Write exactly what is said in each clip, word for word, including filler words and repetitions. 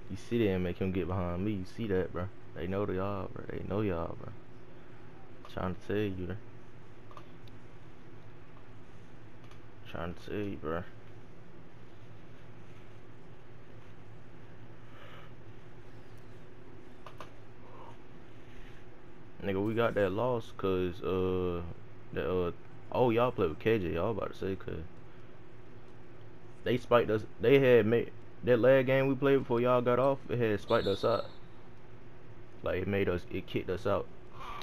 You see that and make him get behind me. You see that, bro? They know the y'all, bro. They know y'all, bro. Trying to tell you, bro. Trying to tell you, bro. Nigga, we got that loss cause uh the uh oh y'all play with K J. Y'all about to say cause they spiked us. They had made that last game we played before y'all got off. It had spiked us out. Like it made us. It kicked us out.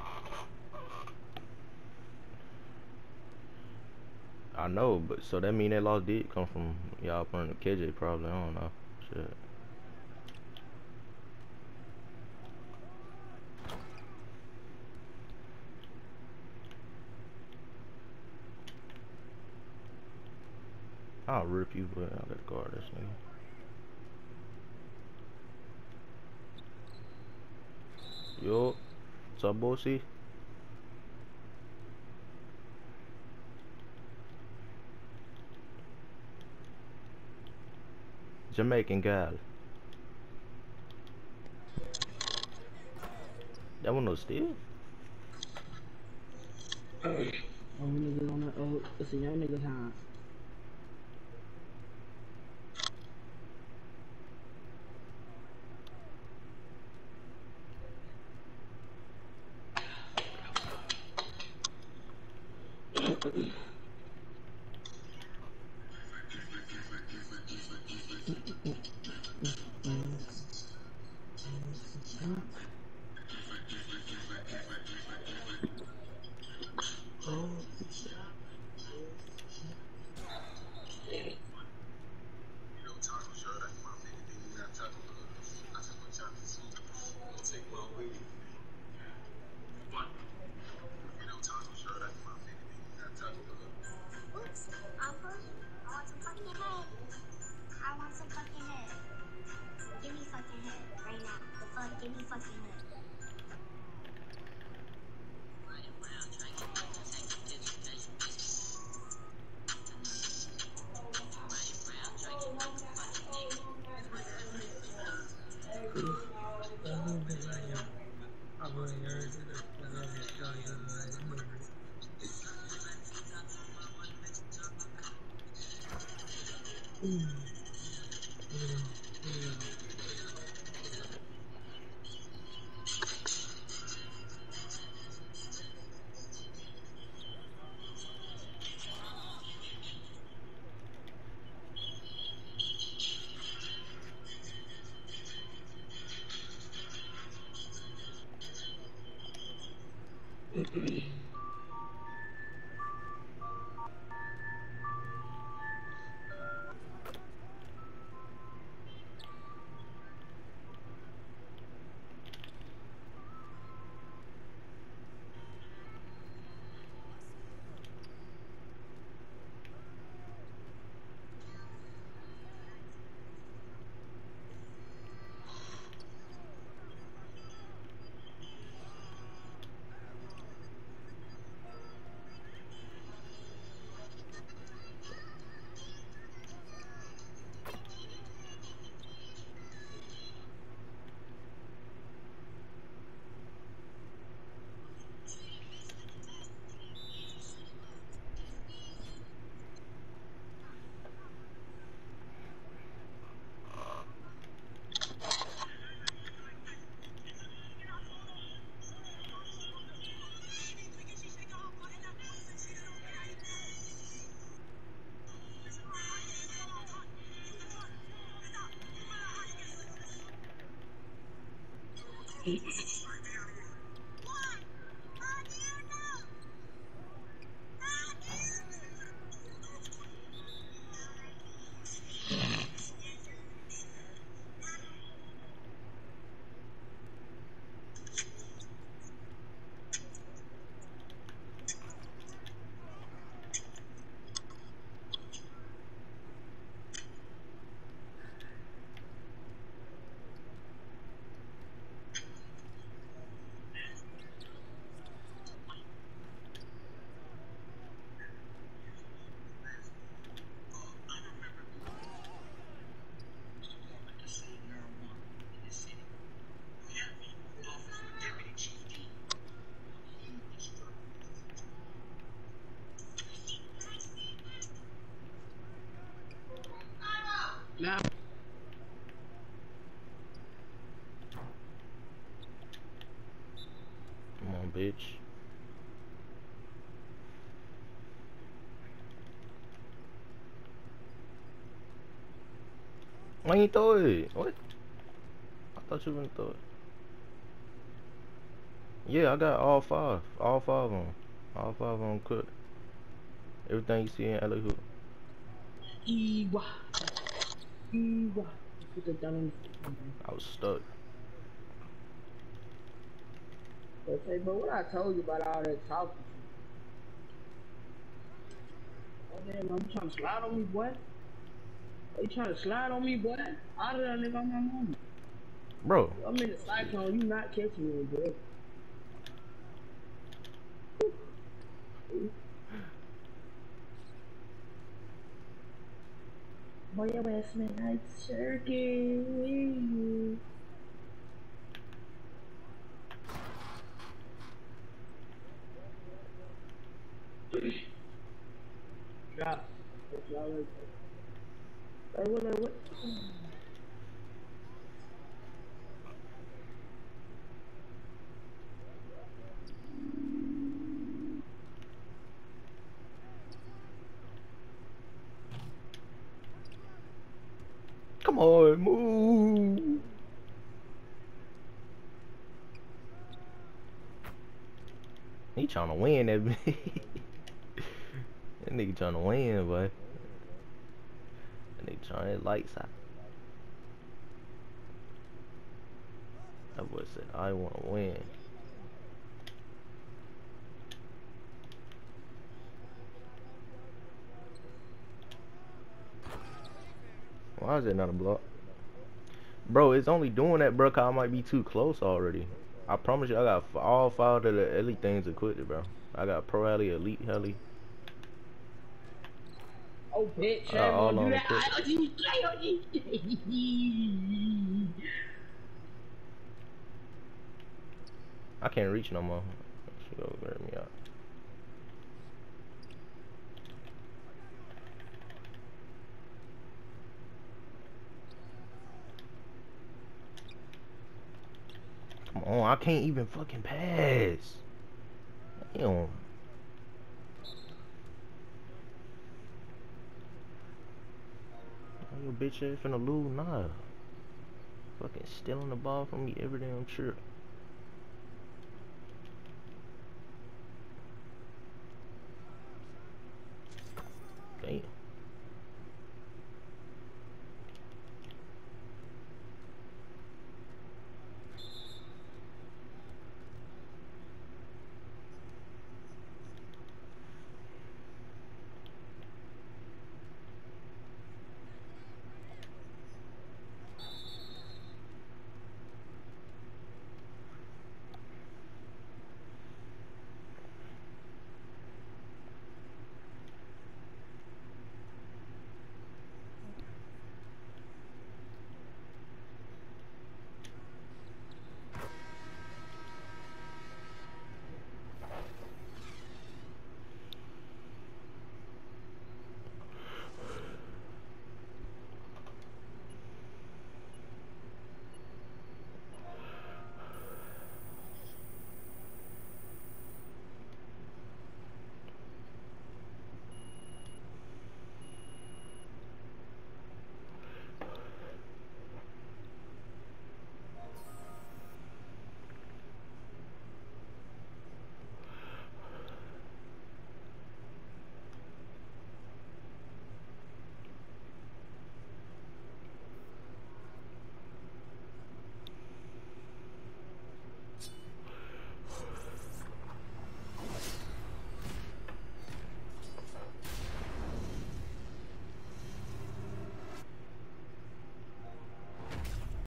I know, but so that mean that loss did come from y'all playing with K J probably. I don't know. Shit. I'll rip you, but I gotta guard this nigga. Yo, what's up, bossy? Jamaican gal. That one no steal? Oh, niggas on the oh, it's a young nigga time. bitch. Why you throw it? What? I thought you wouldn't throw it. Yeah, I got all five. All five of them. All five of them cooked. Everything you see in L A Hoop. Ewa. Ewa. Put that down on the I was stuck. But say, bro, what I told you about all that talking? Oh, damn, I'm trying to slide on me, boy. Are you trying to slide on me, boy? Out of that nigga on my mama. Bro. I'm in the cyclone, you not catching me, bro. Boy, your ass smell like turkey. Drop. Hey, what, hey, what? Come on, move. He trying to win that. That nigga trying to win, boy. That nigga trying his lights out. That boy said, I want to win. Why is that not a block? Bro, it's only doing that, bro, cause I might be too close already. I promise you, I got f all five of the elite things equipped, bro. I got pro heli, elite heli. Oh, bitch, I got I all ain't on gonna do that. equipped. I don't you play on you. I can't reach no more. She go grab me out. Come on, I can't even fucking pass. Damn. Your bitch ass finna lose, nah. Fucking stealing the ball from me every damn trip.